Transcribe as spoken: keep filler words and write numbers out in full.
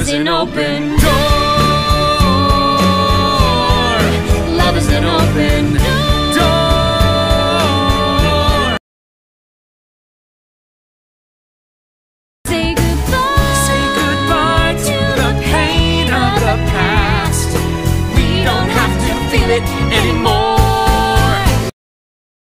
is an open door. Love is an open door. Say goodbye. Say goodbye to the pain of the past. We don't have to feel it anymore.